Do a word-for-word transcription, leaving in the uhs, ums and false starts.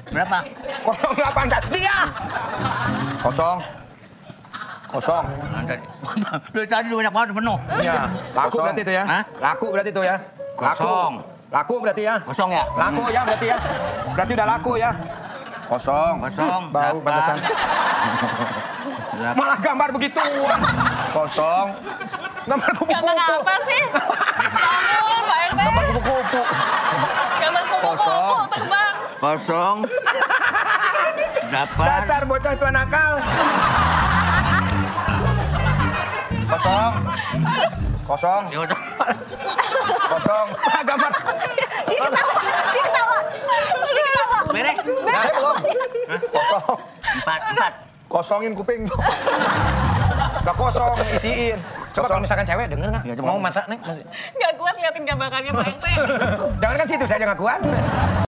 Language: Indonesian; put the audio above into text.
Berapa? nol delapan satu. Dia. Kosong. Kosong. Dari tadi banyak banget penuh. Iya. Laku Kosong. berarti itu ya. Hah? Laku berarti itu ya. Laku. Kosong. Laku berarti ya. Kosong ya? Laku ya berarti ya. Berarti udah laku ya. Kosong. Kosong. Bau Delapan. pantesan. Malah gambar begituan. Kosong. Gambar kupu-kupu. Gambar apa sih? Kamu, Pak R T. Gambar kupu-kupu. Gambar Kosong. kupu-kupu terbang. Kosong. Delapan. Dasar bocah tua nakal. Kosong. Kosong. Ya udah. Kosong. Malah gambar. Dia ketawa, dia ketawa. Dia ketawa. Beres. Saya belum. Kosong. Empat. Empat. Kosongin kuping tuh. Udah kosong, isiin. Coba kalau misalkan cewek denger nggak? Iya, coba. Mau masak nih? Gak kuat liatin gambarannya Pak R T. Jangan kan situ, saya jangan kuat.